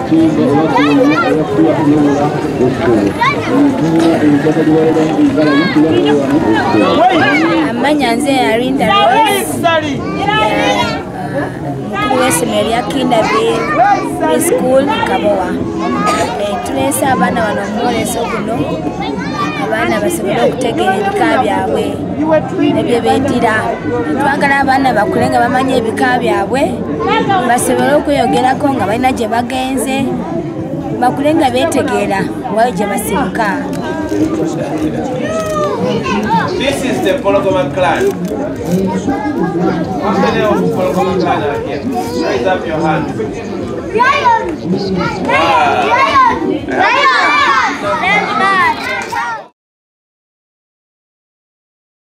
Amanyanze Arinda Rose. Mukuru ya Kindaville School Kabowa. Tulesa abana bano mwoleso guno abana basobola okutegeera ebika byabwe nebyo beddira. Twagala abaana bakule nga bamanya ebika byabwe basobole okweyogerako nga balina gye bagenze bakule nga beetegeera wayo gye basibuka. This is the Pologoma clan. What's the name of the Pologoma clan out here? Raise up your hand. Lion! Lion! Lion!